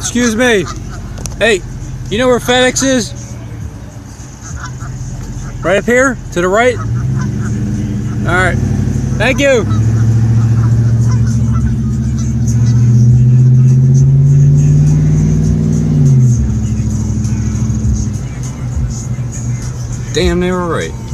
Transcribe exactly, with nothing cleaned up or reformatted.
Excuse me. Hey, you know where FedEx is? Right up here? To the right? Alright. Thank you. Damn, they were right.